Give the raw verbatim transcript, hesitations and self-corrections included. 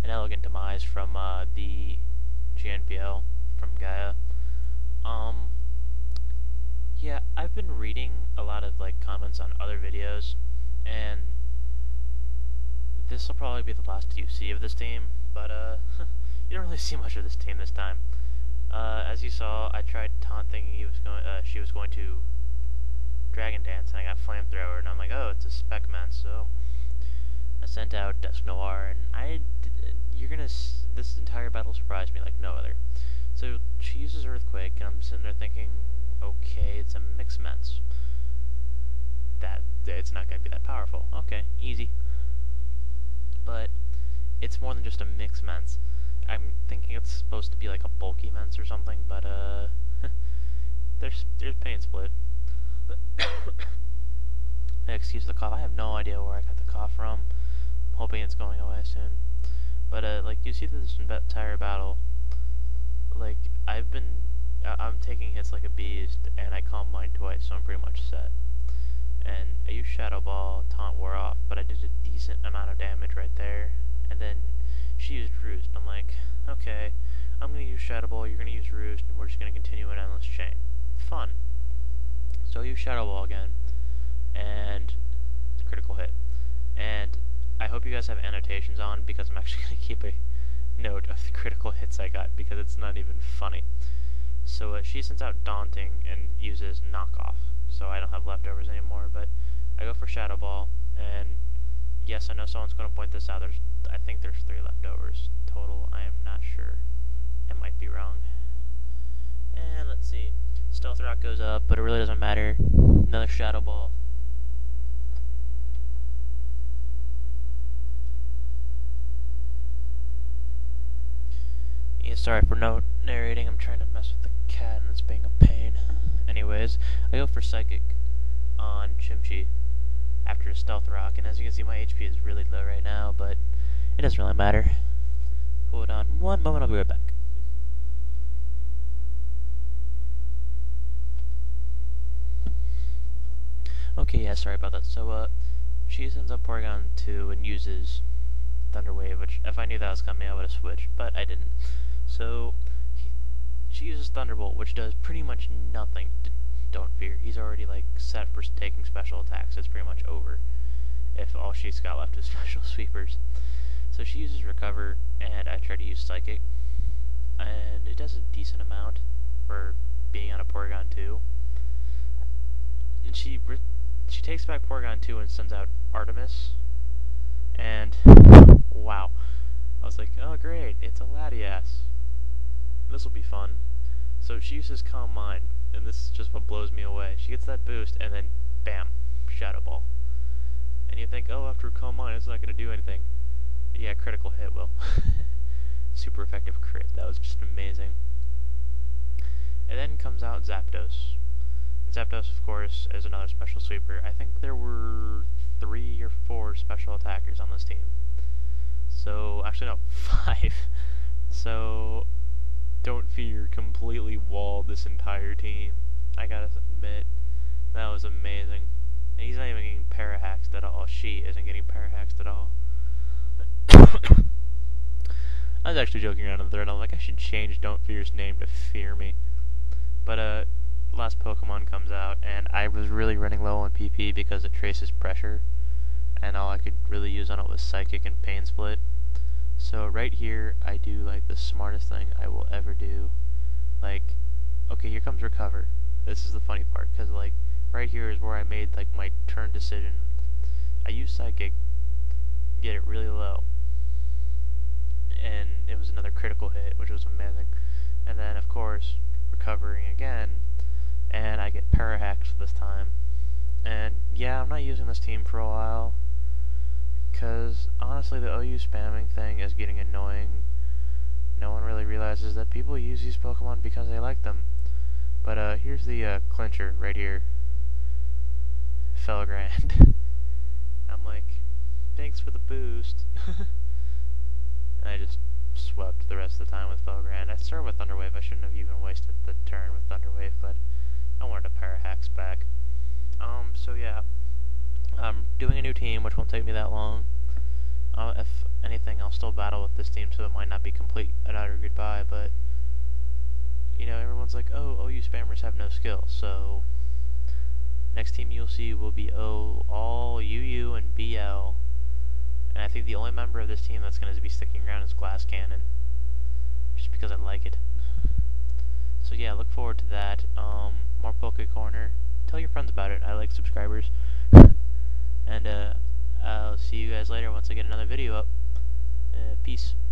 an elegant demise from uh, the G N P L from Gaia. Um, yeah, I've been reading a lot of like comments on other videos, and this will probably be the last you see of this team. But uh, you don't really see much of this team this time. Uh, as you saw, I tried taunt thinking he was going. Uh, she was going to Dragon Dance, and I got Flamethrower, and I'm like, oh, it's a Spec Man, so I sent out Dusk Noir, and I, did, you're gonna, s this entire battle surprised me like no other. So she uses Earthquake, and I'm sitting there thinking, okay, it's a Mix Mence. That, it's not gonna be that powerful. Okay, easy. But it's more than just a Mix Mence. I'm thinking it's supposed to be like a bulky Mence or something, but uh, there's, there's Pain Split. Excuse the cough. I have no idea where I got the cough from. I'm hoping it's going away soon. But uh, like you see this entire battle, like I've been, uh, I'm taking hits like a beast, and I calm mine twice, so I'm pretty much set. And I used Shadow Ball, taunt wore off, but I did a decent amount of damage right there. And then she used Roost. I'm like, okay, I'm gonna use Shadow Ball, you're gonna use Roost, and we're just gonna continue an endless chain. Fun. So I use Shadow Ball again, and critical hit. And I hope you guys have annotations on, because I'm actually going to keep a note of the critical hits I got, because it's not even funny. So uh, she sends out Daunting and uses Knockoff, so I don't have leftovers anymore, but I go for Shadow Ball, and yes, I know someone's going to point this out. There's, I think there's three leftovers total. I am not sure. I might be wrong. And let's see. Stealth Rock goes up, but it really doesn't matter. Another Shadow Ball. Yeah, sorry for no narrating. I'm trying to mess with the cat and it's being a pain. Anyways, I go for Psychic on Chimchi after a Stealth Rock, and as you can see, my H P is really low right now, but it doesn't really matter. Hold on one moment, I'll be right back. Okay, yeah, sorry about that. So, uh, she sends up Porygon two and uses Thunder Wave, which, if I knew that was coming, I would have switched, but I didn't. So, he, she uses Thunderbolt, which does pretty much nothing to Don't Fear. He's already, like, set for taking special attacks. It's pretty much over, if all she's got left is special sweepers. So she uses Recover, and I try to use Psychic, and it does a decent amount for being on a Porygon two. And she... She takes back Porygon two and sends out Artemis, and wow, I was like, oh great, it's a Latias. This will be fun. So she uses Calm Mind, and this is just what blows me away. She gets that boost, and then bam, Shadow Ball. And you think, oh, after Calm Mind, it's not going to do anything. Yeah, critical hit will. Super effective crit. That was just amazing. And then comes out Zapdos. Zapdos, of course, is another special sweeper. I think there were three or four special attackers on this team. So, actually no, five. So, Don't Fear completely walled this entire team. I gotta admit, that was amazing. And he's not even getting parahaxed at all. She isn't getting parahaxed at all. I was actually joking around in the thread. I'm like, I should change Don't Fear's name to Fear Me. But, uh, last Pokemon comes out, and I was really running low on P P because it traces pressure, and all I could really use on it was Psychic and Pain Split. So right here, I do like the smartest thing I will ever do. Like, okay, here comes Recover. This is the funny part, because like right here is where I made like my turn decision. I used Psychic, get it really low, and it was another critical hit, which was amazing. And then of course, recovering again, and I get Parahacked this time. And yeah, I'm not using this team for a while, because honestly the O U spamming thing is getting annoying. No one really realizes that people use these Pokemon because they like them. But uh, here's the uh, clincher right here. Felgrand. I'm like, thanks for the boost. And I just swept the rest of the time with Felgrand. I started with Thunder Wave. I shouldn't have even wasted the turn with Thunder Wave, but I wanted to Parahax back. Um, so yeah, I'm doing a new team, which won't take me that long. Uh, if anything, I'll still battle with this team, so it might not be complete and utter goodbye, but, you know, everyone's like, oh, O U spammers have no skill, so next team you'll see will be O, all U U and B L, and I think the only member of this team that's going to be sticking around is Glass Cannon, just because I like it. So yeah, look forward to that. Um, more Poke Corner. Tell your friends about it. I like subscribers. And uh, I'll see you guys later once I get another video up. Uh, peace.